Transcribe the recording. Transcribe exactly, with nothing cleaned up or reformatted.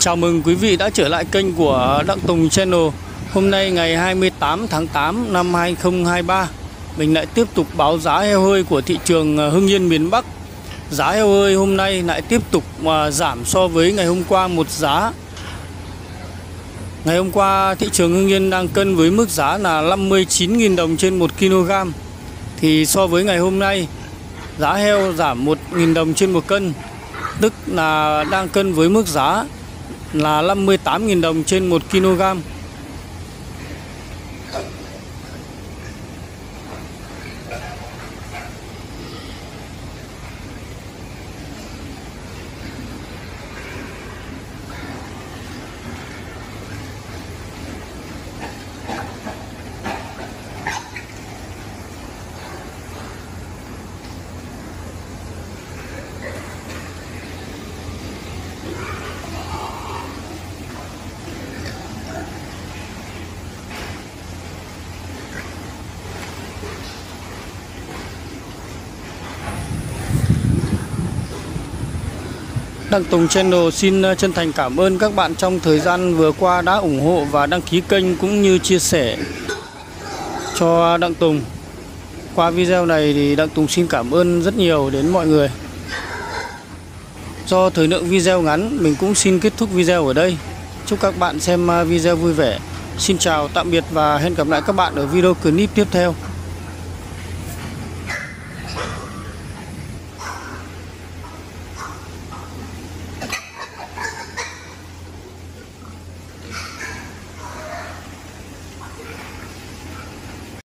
Chào mừng quý vị đã trở lại kênh của Đặng Tùng Channel. Hôm nay ngày hai mươi tám tháng tám năm hai nghìn không trăm hai mươi ba, mình lại tiếp tục báo giá heo hơi của thị trường Hưng Yên miền Bắc. Giá heo hơi hôm nay lại tiếp tục mà giảm so với ngày hôm qua một giá. Ngày hôm qua thị trường Hưng Yên đang cân với mức giá là năm mươi chín nghìn đồng trên một ki lô gam. Thì so với ngày hôm nay, giá heo giảm một nghìn đồng trên một cân, tức là đang cân với mức giá là năm mươi tám nghìn đồng trên một ki lô gam. Đặng Tùng Channel xin chân thành cảm ơn các bạn trong thời gian vừa qua đã ủng hộ và đăng ký kênh cũng như chia sẻ cho Đặng Tùng. Qua video này thì Đặng Tùng xin cảm ơn rất nhiều đến mọi người. Do thời lượng video ngắn, mình cũng xin kết thúc video ở đây. Chúc các bạn xem video vui vẻ. Xin chào, tạm biệt và hẹn gặp lại các bạn ở video clip tiếp theo.